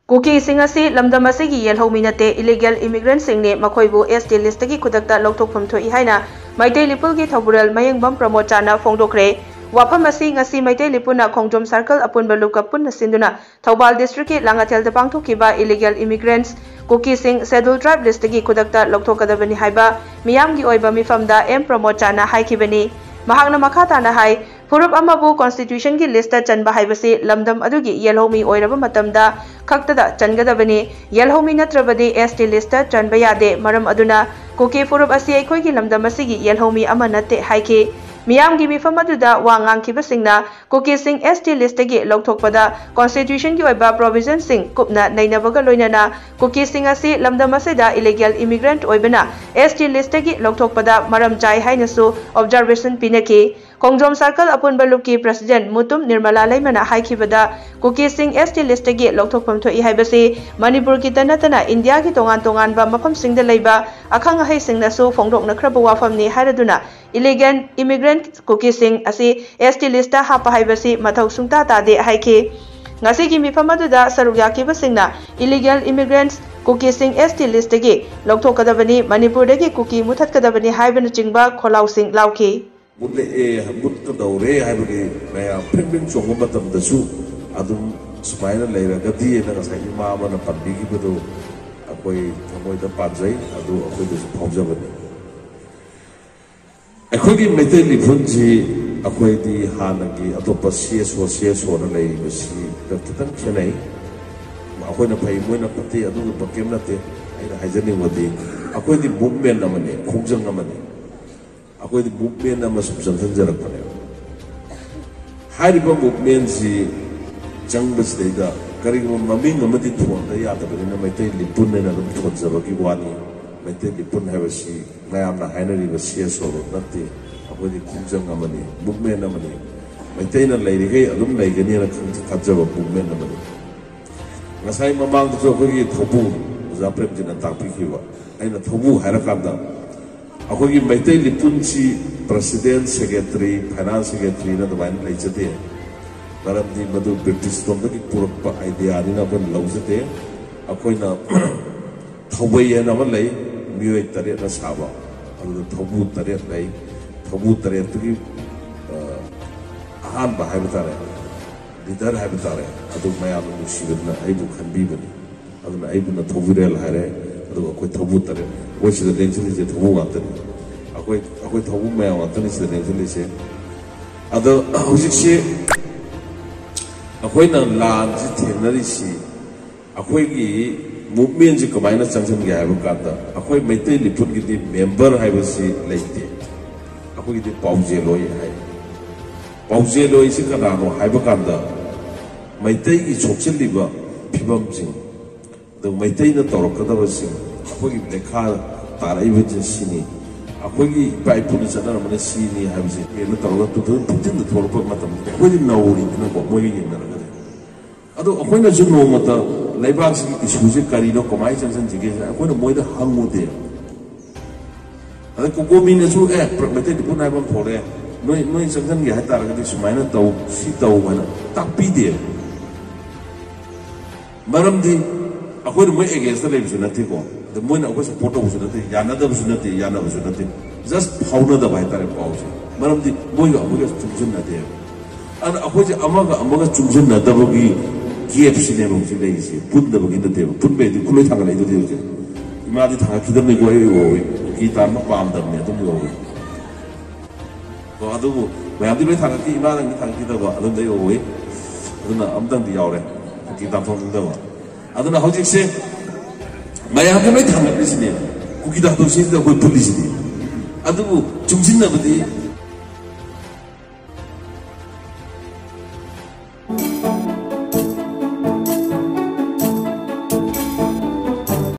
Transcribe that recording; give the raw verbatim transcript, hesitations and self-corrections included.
Kuki Singasi Lamdamasigi Yelhoumee Natte illegal immigrant Singni Makhoi bu S T list ki khudakta Louthokpham thoi haina Maite Lipul ki Thobural Mayengbam Pramot chana phongdokre wafam asi ngasi Maite Lipuna Khongjom Circle apunba luka punna sinduna Thoubal district ki Langathel da pangthokiba illegal immigrants Kuki Sing scheduled tribe list ki khudakta Louthokadabani haiba miyam gi oiba mifamda M Pramot chana haikibani mahakna makhata na hai Furup amabu constitution ki list chanba haibasi lamdam adugi Yelhoumee oiraba matamda khaktada changadabani Yelhoumee natrabadi S T list chanba yade maram aduna Kuki furup asi aikhoi ki lamdam asigi Yelhoumee ama natte haiki miyam gi mifam aduda wa ngangkhiba singna Kuki Sing S T list gi louthokpada constitution ki oiba provision sing kupna nainabaga loinana Kuki Sing asi lamdam asida illegal immigrant oibana S T list gi louthokpada maram chai hainasu observation pinaki Khongjom Circle apunba luki President Mutum Nirmala Laimana haikibada Kuki Sing S T list gi louthokpham thoi haibasi Manipur ki tanatana India ki tongan tongan ba mafam singda leiba akhang hai singna su phongdokna khraba wafam ni haraduna illegal immigrant Kuki Sing asi S T list ta hapa haibasi mathau sungta ta de haiki ngasi gi mifam aduda sarugya ki basingna illegal immigrants Kuki Sing S T list gi louthokadabani Manipur dagi Kuki muthatkadabani haibana chingba kholau sing lauki Mutle e mut ka daure hai bagi maya ping chongo matam da su adum sumaina leira ga di na sai ma ma na pabbi gi bedo akoi thamoi da panjai adu akoi da phauja bani akoi gi mete li phunji akoi di hanagi atopa cs o cs o na lei basi da kitan khenai akoi na phai moi na pati adu ba kem na te ai na hajani wadi akoi di movement na mane khungjang na mane Aku itu movement nama substansi jarak pada. Hari pun movement si jang berseda. Kali itu mami ngamati tuan, tapi ada benda Maite Lipun ni dalam tuan sebagi wani. Maite Lipun hari si, saya amna hari ni bersih solo nanti. Aku itu kunjung ngamani movement nama ni. Maite ni lagi ke, alum lagi ni nak kerja movement nama ni. Ngasai mamang tu aku itu thobu, zaprem jenak tapi kiwa. Aina thobu hari kanda. Aku ini Maite Lipun si Presiden, Secretary, Finance Secretary na domain leijate. Dalam di madu British Tom lagi pura idea ni na pun laujate. Aku ini Thobai ya nama lei, mioi tarik na sahaja. Aku Thobu tarik lei, Thobu tarik tu ki ahan bahaya betare, leader bahaya betare. Aku maya alu musibah na ibu kan bibani. Aku na ibu na Thobu rel hari. Aduh, aku tahu tadi, aku sudah dengar je tahu apa ni. Aku aku tahu macam apa ni sudah dengar je. Aduh, hujung si, aku ini lan je tenari si, aku ini movement je kemana cangcang gaya berkata. Aku ini Maite Lipun kita member hai besi lagi. Aku ini pauze loi hai. Pauze loi si kerana hai berkata. Maite ini cocok liba pibam sing. The Maite na torok kada basi ako gi lekha tarai bajin sini ako gi bai pun sana mana sini habisi na torok tu tu tin na torok matam ako gi nauri na ko mo gi na kada ado ako na juno mata laibak si isuje kari no komai chan chan jige ako na moi da hangu de ado ko gomi na su eh Maite di pun ai bam thore noi noi chan chan gi hatar ga di sumai na tau si tau mana tak pi de maram di Aku ini mulai against the level nanti ko. The mulai aku support aku nanti, yana dah aku nanti, yana aku nanti. Just fauna dah baik tarik pause. Malam di mulai aku juga cungcun nanti. Anak aku je amaga amaga cungcun nanti bagi gap sini mungkin lagi sih. Pun dah bagi nanti, pun bedi kulai tanggal itu dia je. Ima di tanggal kita ni gua ini, kita nak paham dah ni, tu gua. Kau aduh, macam di mulai tanggal kita, ima lagi tanggal kita gua, aduh dah gua. Aduh na amdang di awal, kita pun dah gua. Aduh na hujung se, maya aku ni thangat di sini. Kuki dah tu sini dah kau tulis sini. Aduh, cungsin na budi